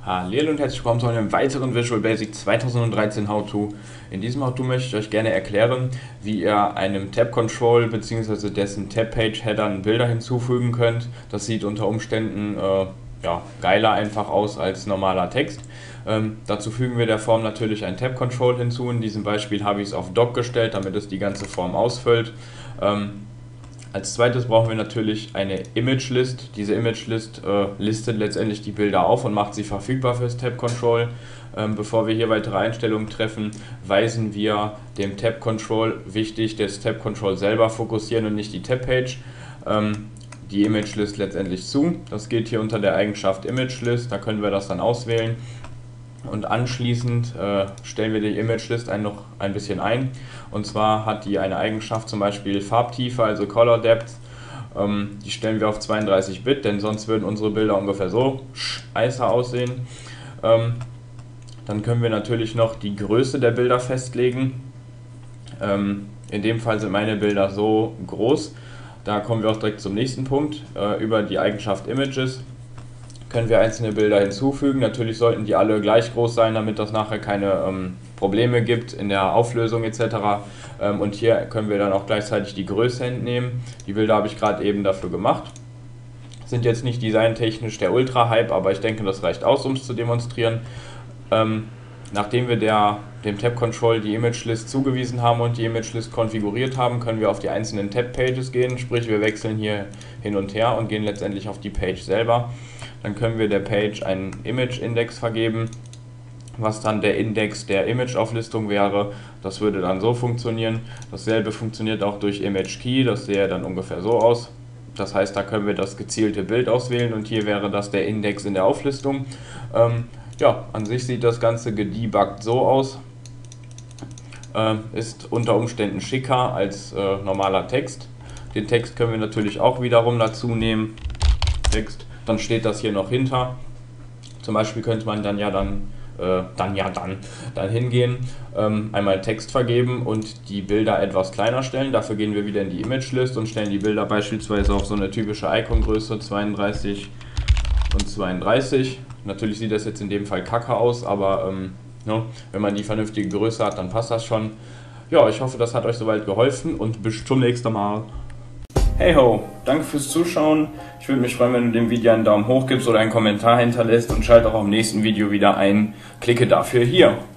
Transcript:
Hallo und herzlich willkommen zu einem weiteren Visual Basic 2013 How-To. In diesem How-To möchte ich euch gerne erklären, wie ihr einem Tab-Control bzw. dessen Tab-Page-Headern Bilder hinzufügen könnt. Das sieht unter Umständen geiler einfach aus als normaler Text. Dazu fügen wir der Form natürlich ein Tab-Control hinzu. In diesem Beispiel habe ich es auf Dock gestellt, damit es die ganze Form ausfüllt. Als zweites brauchen wir natürlich eine Image List. Diese Image List listet letztendlich die Bilder auf und macht sie verfügbar fürs Tab Control. Bevor wir hier weitere Einstellungen treffen, weisen wir dem Tab Control, wichtig, das Tab Control selber fokussieren und nicht die Tab Page, die Image List letztendlich zu. Das geht hier unter der Eigenschaft Image List, da können wir das dann auswählen. Und anschließend stellen wir die Image List noch ein bisschen ein. Und zwar hat die eine Eigenschaft, zum Beispiel Farbtiefe, also Color Depth. Die stellen wir auf 32 Bit, denn sonst würden unsere Bilder ungefähr so scheiße aussehen. Dann können wir natürlich noch die Größe der Bilder festlegen. In dem Fall sind meine Bilder so groß. Da kommen wir auch direkt zum nächsten Punkt. Über die Eigenschaft Images können wir einzelne Bilder hinzufügen. Natürlich sollten die alle gleich groß sein, damit das nachher keine Probleme gibt in der Auflösung etc. Und hier können wir dann auch gleichzeitig die Größe entnehmen. Die Bilder habe ich gerade eben dafür gemacht. Sind jetzt nicht designtechnisch der Ultra-Hype, aber ich denke, das reicht aus, um es zu demonstrieren. Nachdem wir dem Tab-Control die Image-List zugewiesen haben und die Image-List konfiguriert haben, können wir auf die einzelnen Tab-Pages gehen, sprich wir wechseln hier hin und her und gehen letztendlich auf die Page selber. Dann können wir der Page einen Image-Index vergeben, was dann der Index der Image-Auflistung wäre. Das würde dann so funktionieren. Dasselbe funktioniert auch durch Image-Key, das sähe dann ungefähr so aus. Das heißt, da können wir das gezielte Bild auswählen und hier wäre das der Index in der Auflistung. An sich sieht das Ganze gedebuggt so aus. Ist unter Umständen schicker als normaler Text. Den Text können wir natürlich auch wiederum dazu nehmen. Text. Dann steht das hier noch hinter. Zum Beispiel könnte man dann hingehen, einmal Text vergeben und die Bilder etwas kleiner stellen. Dafür gehen wir wieder in die Image List und stellen die Bilder beispielsweise auf so eine typische Icon-Größe 32 und 32. Natürlich sieht das jetzt in dem Fall kacke aus, aber wenn man die vernünftige Größe hat, dann passt das schon. Ja, ich hoffe, das hat euch soweit geholfen und bis zum nächsten Mal. Hey ho, danke fürs Zuschauen. Ich würde mich freuen, wenn du dem Video einen Daumen hoch gibst oder einen Kommentar hinterlässt und schalte auch am nächsten Video wieder ein. Klicke dafür hier.